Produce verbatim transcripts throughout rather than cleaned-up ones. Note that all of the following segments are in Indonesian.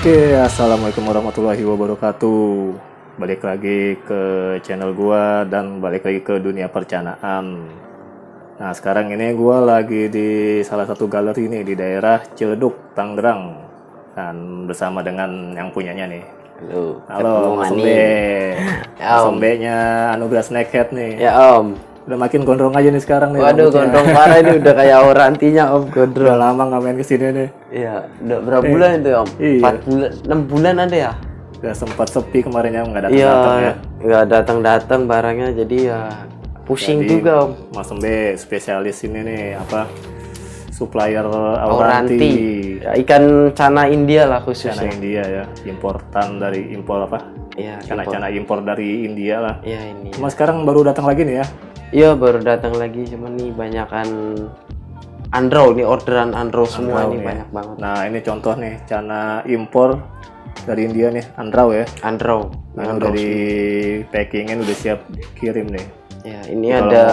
Oke, assalamualaikum warahmatullahi wabarakatuh. Balik lagi ke channel gua dan balik lagi ke dunia percanaan. Nah, sekarang ini gua lagi di salah satu galeri nih di daerah Ciledug, Tangerang, dan bersama dengan yang punyanya nih. Halo, Halo, Mas Mani. Ombe. Ya, Mas Om. Ombe-nya Anugerah Snakehead nih. Ya Om. Udah makin gondrong aja nih sekarang nih. Waduh, rambutnya. gondrong parah ini udah kayak orantinya Om, Udah gondrong. lama nggak main kesini nih. Iya, udah berapa bulan itu Om? iya. empat bulan, enam bulan ada ya? Udah sempat sepi kemarin ya, nggak Iya, datang-datang ya. nggak datang-datang barangnya, jadi ya pusing Jadi, juga Om. Mas Ombe spesialis ini nih apa supplier Auranti. Auranti. Ya, ikan cana India lah Cana khususnya. India ya, importan dari impor apa? Iya, impor. Cana-cana impor dari India lah. Iya ini. Cuma sekarang baru datang lagi nih ya. Iya, baru datang lagi, cuman nih banyakan Andro, nih orderan Andro semua Andrau nih nih ya. banyak banget. Nah ini contoh nih cana impor dari India nih, Andrau ya. Andro. Nah, Andro udah di packingin, udah siap kirim nih. Ya, ini Kalau ada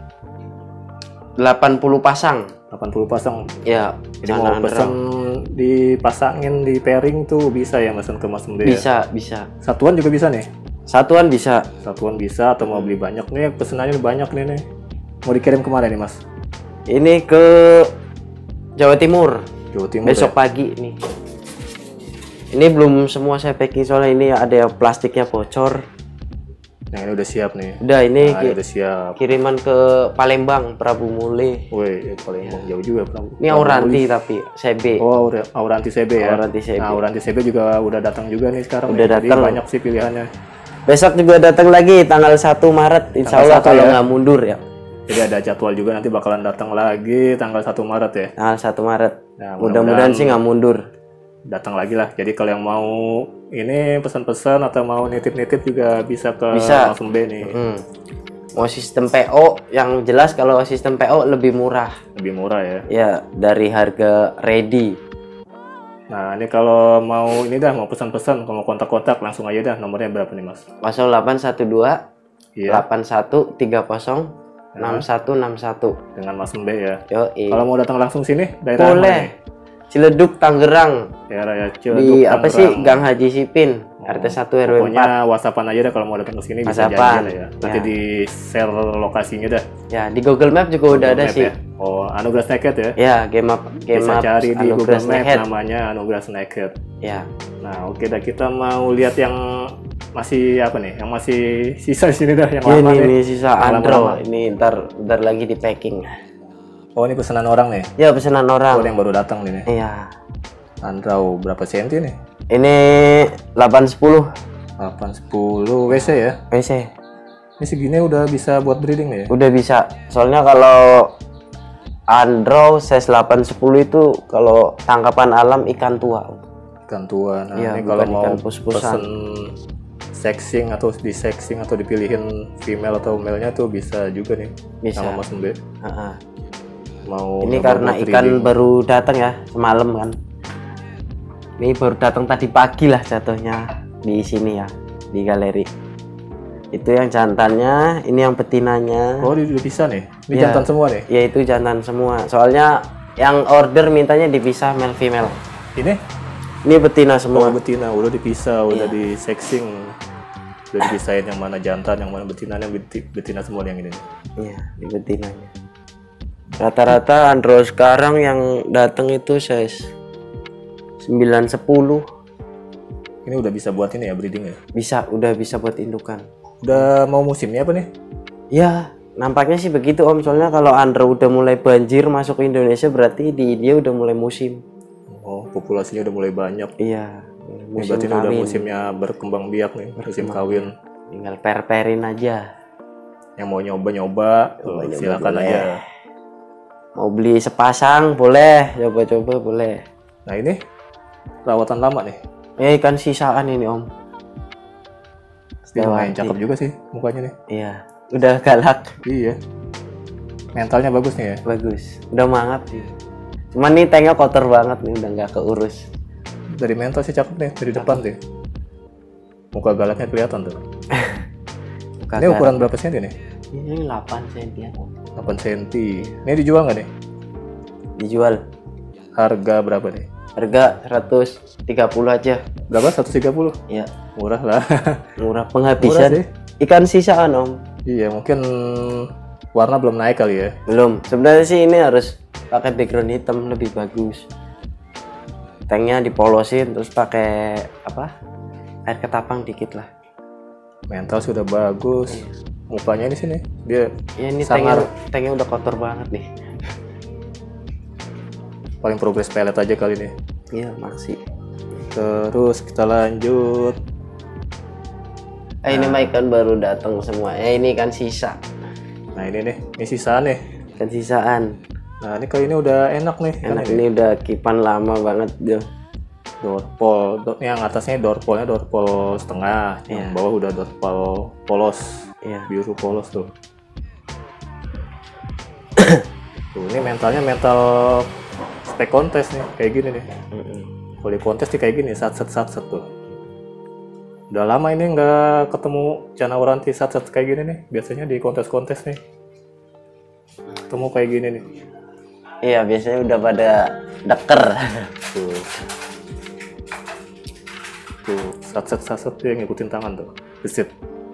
delapan puluh pasang. delapan puluh pasang. Ya, Jadi cana mau Andro. pesen dipasangin di pairing tuh bisa ya mesen ke Mas Ombe ya? Bisa, bisa. Satuan juga bisa nih. Satuan bisa. Satuan bisa atau mau beli banyak nih, pesenannya banyak nih nih. Mau dikirim kemana nih Mas? Ini ke Jawa Timur. Jawa Timur Besok ya? pagi nih. Ini belum semua saya packing soalnya ini ada yang plastiknya bocor. Nah ini udah siap nih. Udah ini Nah, ki- ini udah siap. kiriman ke Palembang, Prabu Mule. Woi, eh, paling jauh juga. Prabu. Ini Auranti tapi C B. Oh, Aura- Auranti C B ya. Auranti C B. Nah, Auranti C B juga udah datang juga nih sekarang. Udah nih. Jadi datang. banyak sih pilihannya. Besok juga datang lagi tanggal satu Maret. Insya Allah satu kalau ya? nggak mundur ya. Jadi ada jadwal juga nanti bakalan datang lagi tanggal satu Maret ya. Tanggal satu Maret. Nah, Mudah-mudahan sih nggak mundur. datang lagi lah. Jadi kalau yang mau ini pesan-pesan atau mau nitip-nitip juga bisa ke Bisa. Mas Ombe nih. Hmm. Mau sistem P O, yang jelas kalau sistem P O lebih murah. Lebih murah ya. Ya, dari harga ready. Nah, ini kalau mau ini dah mau pesan-pesan, kalau mau kontak-kontak langsung aja dah. Nomornya berapa nih, Mas? nol delapan satu dua Iya, delapan satu tiga nol enam satu enam satu. dengan Mas Ombe ya. Yoi. Kalau mau datang langsung sini, daerah mana nih? Boleh. Ciledug, Tangerang. Daerah ya Di Ciledug, apa Tangerang. sih? Gang Haji Sipin, R T satu R W empat. Pokoknya WhatsAppan aja dah kalau mau datang ke sini bisa WhatsAppan. janjian lah ya. Nanti Ya. di share lokasinya dah. Ya, di Google Map juga udah Google ada Map sih. ya. Oh, Anugerah Snakehead ya. Ya, game up, game Bisa up cari di Anugerah Google Map Snakehead. namanya Anugerah Snakehead. Ya. Nah, oke dah kita mau lihat yang masih apa nih? Yang masih sisa di sini dah yang Ya, lama ini, nih. ini sisa Yang Andro. lama-lama. Ini ntar, ntar lagi di packing. Oh, ini pesanan orang nih. Ya, pesanan Oh, orang. ini yang baru datang nih. nih. Iya. Andrau berapa senti nih? Ini delapan sepuluh delapan sepuluh W C ya. P C. Ini segini udah bisa buat breeding nih ya. Udah bisa. Soalnya kalau Andro size delapan sepuluh itu kalau tangkapan alam ikan tua. Ikan tua. Nah, Iya, ini kalau bukan mau ikan pus-pusan. pesen sexing atau di sexing atau dipilihin female atau male-nya tuh bisa juga nih. Bisa. Sama Mas Ombe. Heeh. Mau Ini nyoba karena buat ikan breeding. baru datang ya semalam kan. Ini baru datang tadi pagi lah jatuhnya di sini ya, di galeri. Itu yang jantannya, ini yang betinanya. Oh, ini udah bisa nih. Ini Iya. jantan semua nih. Ya itu jantan semua. Soalnya yang order mintanya dipisah male female. Ini Ini betina oh, semua. betina udah dipisah, udah Iya. di sexing. Udah dipisahin yang mana jantan, yang mana betina, yang beti- betina semua yang ini. Iya, di betinanya. Rata-rata andro sekarang yang datang itu size sembilan sepuluh. Ini udah bisa buat ini ya breeding ya. Bisa, udah bisa buat indukan. Udah mau musimnya apa nih? Ya, nampaknya sih begitu Om. Soalnya kalau andro udah mulai banjir masuk ke Indonesia berarti di India udah mulai musim. Oh, populasinya udah mulai banyak. Iya, Ini musim berarti ini udah kawin. musimnya berkembang biak nih, musim kawin. Tinggal per-perin aja. Yang mau nyoba-nyoba, tuh, Nyoba-nyoba silakan boleh. aja. Mau beli sepasang boleh, coba-coba boleh. Nah ini rawatan lama nih. Ya ikan sisaan ini Om. Ini lumayan Lewati. cakep juga sih mukanya nih. Iya, udah galak, Iya. Mentalnya bagus nih ya. bagus. Udah mangap sih. Cuman nih tanknya kotor banget nih, udah nggak keurus. Dari mental sih cakep nih, dari depan sih. Muka galaknya kelihatan tuh. Muka Ini galak. ukuran berapa senti nih? Ini delapan senti ya. delapan senti. Ini dijual nggak nih? Dijual Harga berapa nih? Harga seratus tiga puluh aja. Berapa? seratus tiga puluh? Iya, Murah lah. murah Murah penghabisan. sih. Ikan sisaan om. Iya, mungkin warna belum naik kali ya. Belum. Sebenarnya sih ini harus pakai background hitam lebih bagus. Tanknya dipolosin terus pakai apa? Air ketapang dikit lah. Mental sudah bagus. Mukanya di sini dia Ya ini sangar. tanknya, tanknya udah kotor banget nih. Paling progres pelet aja kali ini. Iya masih. Terus kita lanjut. Eh ini mah ikan baru datang semua. Eh ini ikan sisa. Nah ini nih, ini sisaan nih. Ikan sisaan. Nah ini kali ini udah enak nih. Enak Kan ini udah kipan lama banget dia. dorpol, do- yang atasnya dorpolnya dorpol setengah, yang Iya. bawah udah dorpol polos, Iya. biru polos tuh. Tuh ini mentalnya mental spek kontes nih, kayak gini nih. Mm-mm. Kalau di kontes nih kayak gini, sat sat sat sat tuh. Udah lama ini nggak ketemu cana oranti sat sat kayak gini nih. Biasanya di kontes-kontes nih ketemu kayak gini nih. Iya biasanya udah pada deker. Tuh. Tuh, sat sat sat sat tuh yang ngikutin tangan tuh. Besit.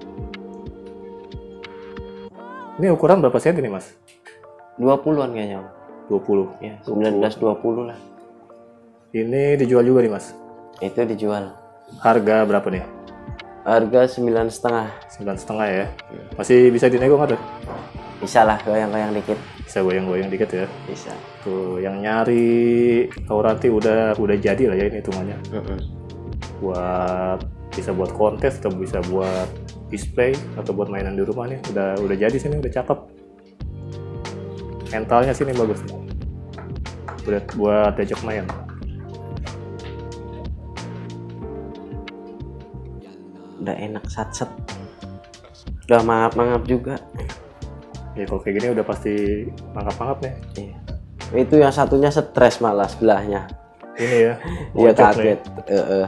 Ini ukuran berapa senti nih, Mas? dua puluhan kayaknya om. dua puluh. Ya sembilan belas dua puluh lah. Ini dijual juga nih, Mas. Itu dijual. Harga berapa nih? Harga sembilan setengah. Sembilan setengah ya. Masih bisa dinego nggak tuh? Bisa lah goyang-goyang dikit. Bisa goyang-goyang dikit ya. Bisa. Tuh, yang nyari Auranti udah udah jadi lah ya ini hitungannya. Mm-mm. Buat bisa buat kontes atau bisa buat display atau buat mainan di rumah nih udah udah jadi sini, udah cakep. Mentalnya sini bagus nih. Buat buat diajak main. Udah enak sat-set. Udah mangap-mangap juga. Ya kalau kayak gini udah pasti mangap-mangap nih. Iya. Itu yang satunya stres malah sebelahnya. Ini ya. Dia mojok nih. kaget. Heeh.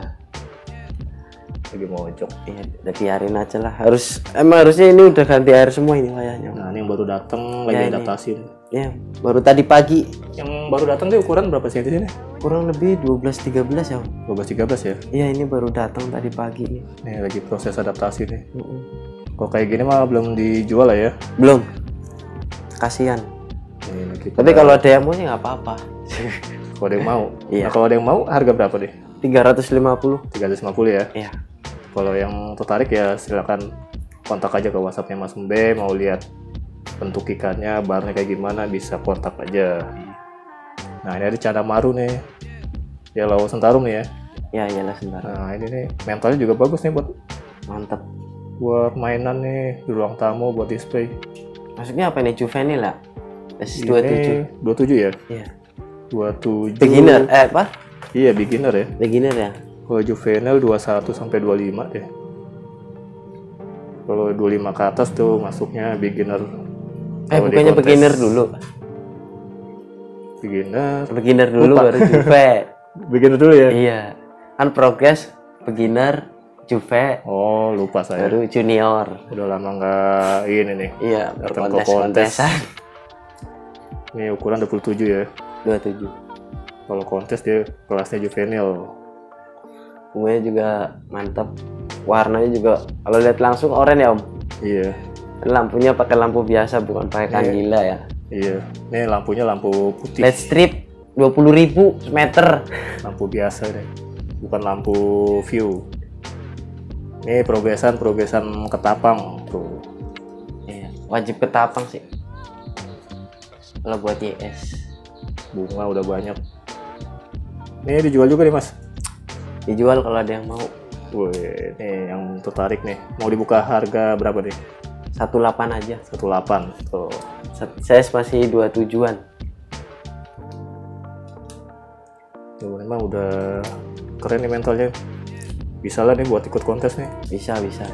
Lagi mojok. Iya, udah biarin aja lah. Harus emang harusnya ini udah ganti air semua ini wayahnya. Nah ini yang baru datang Ya, lagi ini. adaptasi nih. Ya, baru tadi pagi. Yang baru datang tuh ukuran berapa sih di sini? Kurang lebih dua belas tiga belas ya. Om. dua belas tiga belas ya. Iya, ini baru datang tadi pagi nih. Nih lagi proses adaptasi nih. Mm-mm. Kalau kayak gini mah belum dijual lah ya. Belum. Kasihan. Nih, kita- Tapi kalau ada yang mau sih nggak apa-apa. kalau ada yang mau. Iya. Nah, kalau ada yang mau harga berapa deh? tiga ratus lima puluh. tiga ratus lima puluh ya. Iya. Kalau yang tertarik ya silakan kontak aja ke WhatsAppnya Mas Mbe, mau lihat bentuk ikannya, barnya kayak gimana bisa kontak aja. Nah ini ada Cana Maru nih, ya Lawo Sentarum nih ya. Ya, iyalah sebentar. Nah ini nih mentalnya juga bagus nih buat Mantap. buat mainan nih di ruang tamu, buat display. Maksudnya apa nih juvenil lah? S dua puluh tujuh. Ini dua puluh tujuh ya? Iya. dua puluh tujuh. Beginner eh apa? Iya beginner ya. Beginner ya. Kalau juvenile dua puluh satu sampai dua puluh lima deh. Kalau dua puluh lima ke atas tuh masuknya beginner. Eh Kalau di bukannya kontes, beginner dulu. Beginner. Beginner dulu Lupa. baru juve. Beginner dulu ya? Iya. Kan progress beginner, juve, Oh lupa saya. baru junior. Udah lama nggak ini nih. Iya, Datang ke kontes. berkontes-kontesan. Ini ukuran dua puluh tujuh ya. dua puluh tujuh. Kalau kontes dia kelasnya juvenile. Bunganya juga mantap. Warnanya juga kalau lihat langsung oranye ya, Om. Iya. Lampunya pakai lampu biasa bukan pakai Iya. kandila ya. Iya. Ini lampunya lampu putih. L E D strip dua puluh ribu meter. Lampu biasa deh. Bukan lampu view. Ini progresan progresan ketapang tuh. Iya, wajib ketapang sih. Kalau buat Y S Bunga udah banyak. Ini dijual juga nih Mas. dijual kalau ada yang mau. Wih, nih yang tertarik nih. Mau dibuka harga berapa nih? satu koma delapan aja. satu koma delapan. Tuh. Size masih dua puluh tujuh-an. Tuh, memang udah keren nih mentalnya. Bisa lah nih buat ikut kontes nih. Bisa, bisa.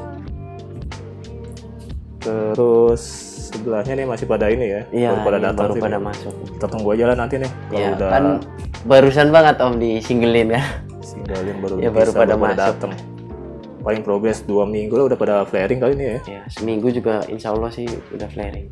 Terus sebelahnya nih masih pada ini ya. Iya, baru pada ini datang baru sih pada nih. masuk. Kita tunggu aja lah nanti nih. Kalau Iya, udah kan barusan banget Om di singlein ya. singgalin baru Ya, bisa, baru pada masuk. datang. Paling progres dua minggu lah udah pada flaring kali ini ya. Ya, seminggu juga insya Allah sih udah flaring.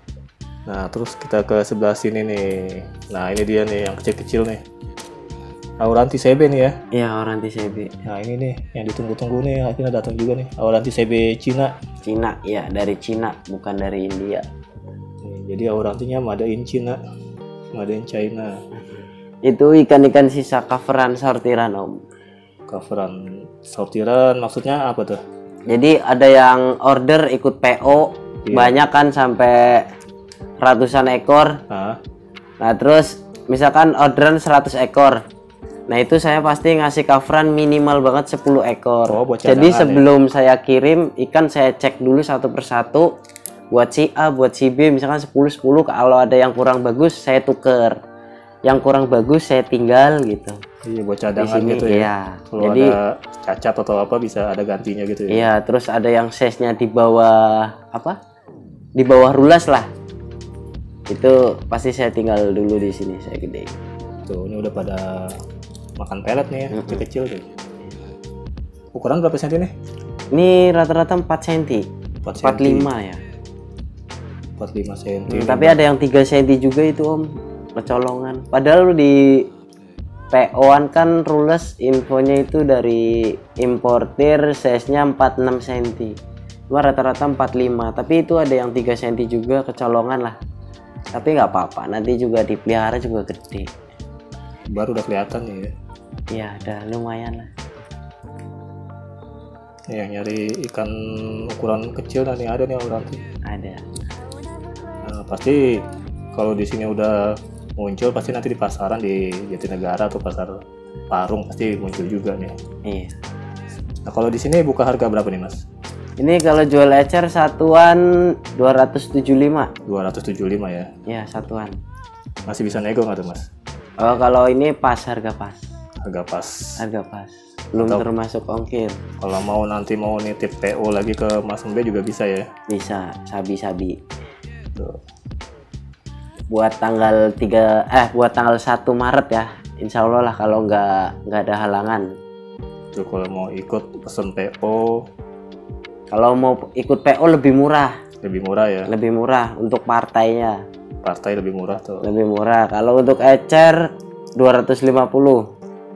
Nah terus kita ke sebelah sini nih. Nah ini dia nih yang kecil-kecil nih. Auranti C B nih ya. Iya, Auranti C B. Nah ini nih yang ditunggu-tunggu nih, akhirnya datang juga nih, Auranti C B Cina. Cina, ya dari Cina, bukan dari India. Nih, jadi Aurantinya made in Cina, made in China. Itu ikan-ikan sisa coveran sortiran om. Coveran sortiran maksudnya apa tuh? Jadi ada yang order ikut P O, Iya. banyak kan sampai ratusan ekor. Nah, Nah terus misalkan orderan seratus ekor. Nah itu saya pasti ngasih coveran minimal banget sepuluh ekor. Oh, buat Jadi cadangan sebelum saya kirim ikan saya cek dulu satu persatu. Buat si A, buat si B misalkan sepuluh sepuluh, kalau ada yang kurang bagus saya tuker. Yang kurang bagus saya tinggal gitu. iya buat Di cadangan sini gitu ya. iya. Kalau Jadi ada cacat atau apa bisa ada gantinya gitu ya. iya, terus ada yang size-nya di bawah apa? Di bawah rulas lah. Itu pasti saya tinggal dulu di sini, saya gede. Tuh, ini udah pada makan pelet nih ya, kecil-kecil tuh. Ukuran berapa senti nih? Ini rata-rata empat senti. empat empat puluh lima ya. empat puluh lima senti. Hmm, tapi ada yang tiga senti juga itu om, kecolongan. Padahal di P O-an kan rules infonya itu dari importir size-nya empat puluh enam senti. Cuma rata-rata empat puluh lima, tapi itu ada yang tiga senti juga kecolongan lah. Tapi nggak apa-apa, nanti juga dipelihara juga gede. Baru udah kelihatan nih ya. Iya, udah lumayan lah. Nih, yang nyari ikan ukuran kecil nih ada nih Auranti. Ada. Nah, pasti kalau di sini udah muncul pasti nanti di pasaran di Jatinegara atau pasar Parung pasti muncul juga nih. Iya. Nah, kalau di sini buka harga berapa nih, Mas? Ini kalau jual ecer satuan dua ratus tujuh puluh lima. dua ratus tujuh puluh lima ya. Ya, satuan. Masih bisa nego nggak tuh, Mas? Oh, kalau ini pas harga pas. Harga pas. Harga pas. Belum Atau- termasuk ongkir. Kalau mau nanti mau nitip P O lagi ke Mas Mbe juga bisa ya. Bisa sabi-sabi. Tuh. Buat tanggal tiga eh buat tanggal satu Maret ya. Insya Allah lah kalau nggak nggak ada halangan. Tuh kalau mau ikut pesen P O Kalau mau ikut P O lebih murah, lebih murah ya. lebih murah untuk partainya. Partai lebih murah tuh. Lebih murah. Kalau untuk ecer dua ratus lima puluh.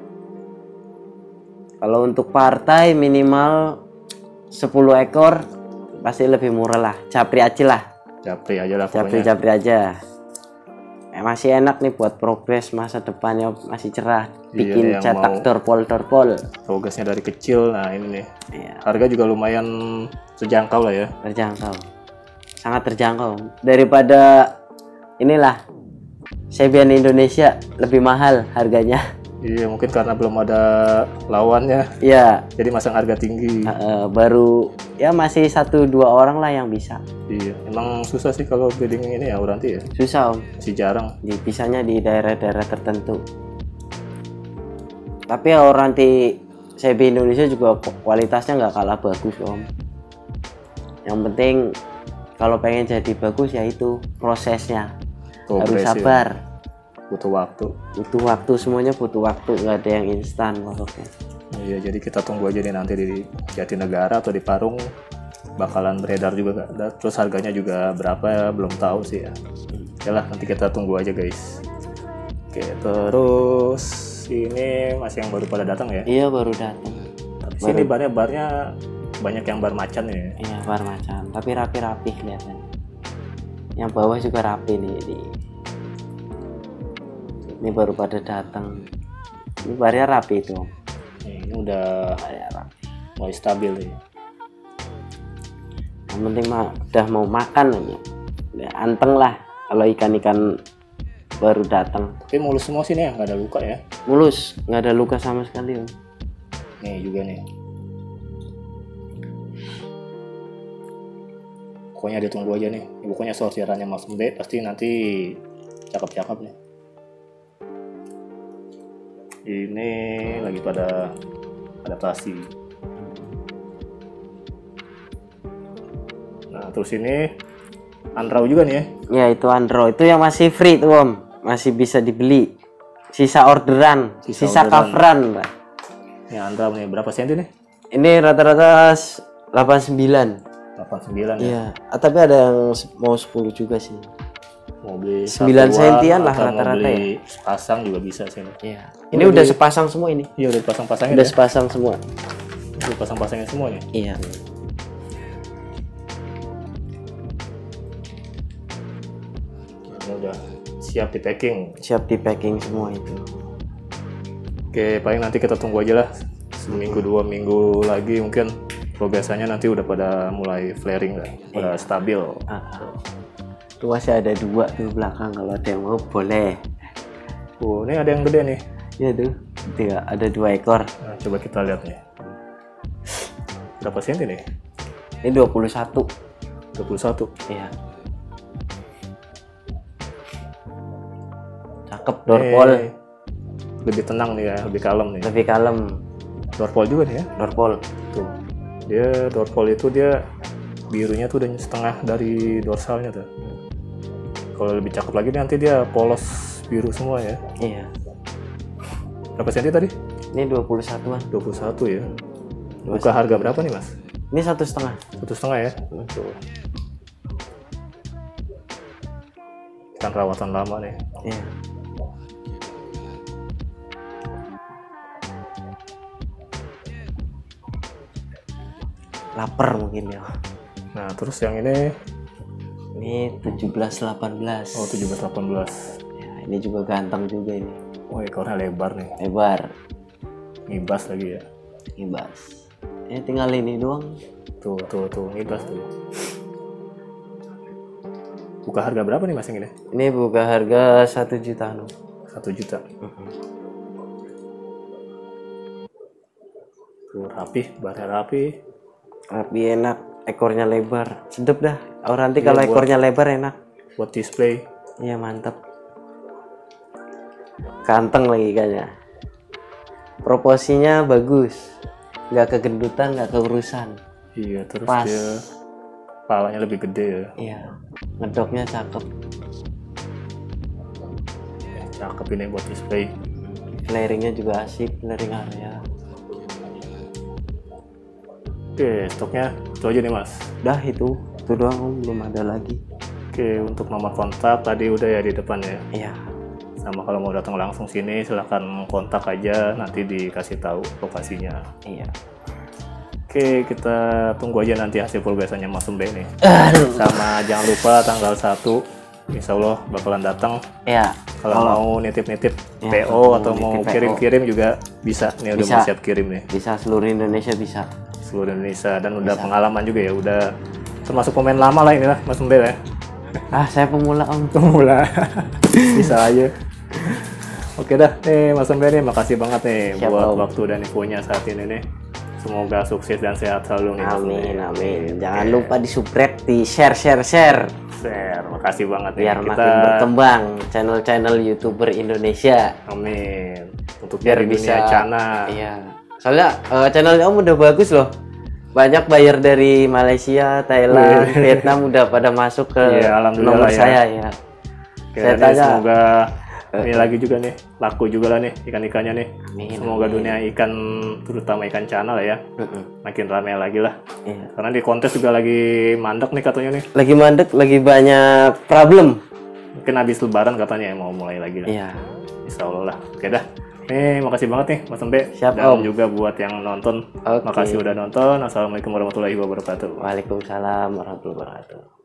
Kalau untuk partai minimal sepuluh ekor pasti lebih murah lah. Capri aja lah. Japri aja lah pokoknya. Capri-capri aja. Eh, masih enak nih buat progres masa depannya, masih cerah. Bikin Iya, yang cetak mau- torpol-torpol. Progresnya dari kecil. Nah, ini nih. Iya, Harga juga lumayan terjangkau lah ya. terjangkau. Sangat terjangkau. Daripada inilah Sebian Indonesia lebih mahal harganya. Iya, mungkin karena belum ada lawannya, Iya, jadi masang harga tinggi. eh, baru ya masih satu dua orang lah yang bisa. Iya, emang susah sih kalau breeding ini ya Auranti ya. Susah om. Masih jarang. Dipisahnya di daerah-daerah tertentu. Tapi Auranti Sebi Indonesia juga kualitasnya nggak kalah bagus om. Yang penting kalau pengen jadi bagus ya itu prosesnya. Harus Progres ya. sabar. Butuh waktu. Butuh waktu, semuanya butuh waktu, nggak ada yang instan pokoknya. Iya, jadi kita tunggu aja nih nanti di Jatinegara atau di Parung bakalan beredar juga nggak? Dan terus harganya juga berapa belum tahu sih ya. Yalah, nanti kita tunggu aja guys. Oke, terus ini masih yang baru pada datang ya. Iya baru datang. Tapi sini barnya barnya banyak yang bar macan ya. Iya bar macan, tapi rapi-rapi kelihatan. Yang bawah juga rapi nih. Ini, ini baru pada datang. Ini barnya rapi itu. Nih, ini udah Barnya rapi. mulai stabil nih. Yang penting mah udah mau makan aja. Udah anteng lah kalau ikan-ikan baru datang. Tapi mulus semua sih nih, nggak ada luka ya. Mulus, nggak ada luka sama sekali om. Nih juga nih. Pokoknya ditunggu aja nih. Ini pokoknya sortirannya Mas Mbe pasti nanti cakep-cakep nih. Ini lagi pada adaptasi. Nah terus ini Andrau juga nih ya. Ya itu Andro, itu yang masih free tuh om, masih bisa dibeli. Sisa orderan, Sisa sisa, orderan. coveran mbak. Ini Andrau nih berapa senti nih? Ini rata-rata delapan puluh sembilan. delapan puluh sembilan ya. Iya, ah, tapi ada yang se- mau sepuluh juga sih. Mau beli sembilan satuan sentian lah atau mau rata-rata beli sepasang juga bisa sih. Iya. Ini udah sepasang semua ini. Iya udah pasang-pasangnya. Udah sepasang semua. Udah pasang-pasangnya semua nih. Iya. Ini udah siap di packing. Siap di packing semua itu. Oke, paling nanti kita tunggu aja lah. Seminggu dua minggu lagi mungkin progresannya nanti udah pada mulai flaring lah, udah stabil. Ah, tuh masih ada dua tuh belakang, kalau ada yang mau boleh. Oh, ini ada yang gede nih. Iya tuh, tiga, ada dua ekor. Nah, coba kita lihat nih. Berapa senti nih? Ini dua puluh satu. dua puluh satu. Iya. Cakep dorpol. Eh, lebih tenang nih ya, lebih kalem nih. Lebih kalem. Dorpol juga nih ya. Dorpol. Tuh. Dia dorpol itu dia birunya tuh udah setengah dari dorsalnya tuh. Kalau lebih cakep lagi nanti dia polos biru semua ya. Iya. Berapa senti tadi? Ini dua puluh satuan. dua puluh satu ya. Buka harga berapa nih mas? Ini satu setengah. Satu setengah ya. Tuh. Kan rawatan lama nih. Iya. Lapar mungkin ya. Nah terus yang ini? Ini tujuh belas delapan belas. Oh tujuh belas delapan belas. Ya, ini juga ganteng juga ini. Oh ekornya lebar nih. Lebar. Ngibas lagi ya. Ngibas. Ini tinggal ini doang. Tuh tuh tuh ngibas tuh. Buka harga berapa nih mas yang ini? Ini buka harga satu juta no. Satu juta. Tuh rapi, barnya rapi. Rapi enak, ekornya lebar, sedep dah. Oh nanti Iya, kalau buat- ekornya lebar enak. Buat display. Iya mantap. Kanteng lagi kayaknya. Proporsinya bagus, nggak kegendutan, nggak keurusan. Iya terus Pas. dia palanya lebih gede ya. Iya, ngedoknya cakep. Eh, Cakep ini buat display. Flaringnya juga asik, flaring area. Oke stoknya itu aja nih mas. Dah itu, itu doang Om, belum ada lagi. Oke untuk nomor kontak tadi udah ya di depan ya. Iya, Sama kalau mau datang langsung sini silahkan kontak aja nanti dikasih tahu lokasinya. iya. Oke kita tunggu aja nanti hasil progresannya Mas Umbe nih. Aduh. Sama jangan lupa tanggal satu Insya Allah bakalan datang. Iya. Kalau mau nitip-nitip Ya, P O kalau atau mau mau nitip P O. kirim-kirim juga bisa. Nih udah Bisa. mau siap kirim nih Bisa seluruh Indonesia bisa. seluruh Indonesia dan udah Bisa. pengalaman juga ya. Udah termasuk pemain lama lah inilah Mas Umbe ya. Ah, saya pemula Om. Pemula bisa aja. Oke dah, nih Mas Umbe nih makasih banget nih Siap, buat Om. waktu dan infonya saat ini nih. Semoga sukses dan sehat selalu nih Mas Umbe. Amin, amin. Jangan lupa di subscribe, di share, share, share. Share, makasih banget nih. Biar Kita makin berkembang channel-channel YouTuber Indonesia. amin. Untuk Biar dari bisa. dunia cana. Iya. Soalnya eh, channelnya Om udah bagus loh. Banyak buyer dari Malaysia, Thailand, Wih. Vietnam udah pada masuk ke Iya, alhamdulillah nomor ya. saya ya. Oke, Saya nih, tanya. semoga ini lagi juga nih laku juga lah nih ikan-ikannya nih. Amin, Semoga amin. dunia ikan terutama ikan cana lah ya Mm-mm. makin ramai lagi lah. Iya. Karena di kontes juga lagi mandek nih katanya nih. Lagi mandek, lagi banyak problem. Mungkin habis lebaran katanya ya mau mulai lagi lah. Iya. Insya Allah lah. Oke dah. Nih makasih banget nih Mas Umbe. Siap, Dan Om. juga buat yang nonton. Oke. Makasih udah nonton. Assalamualaikum warahmatullahi wabarakatuh. Waalaikumsalam warahmatullahi wabarakatuh.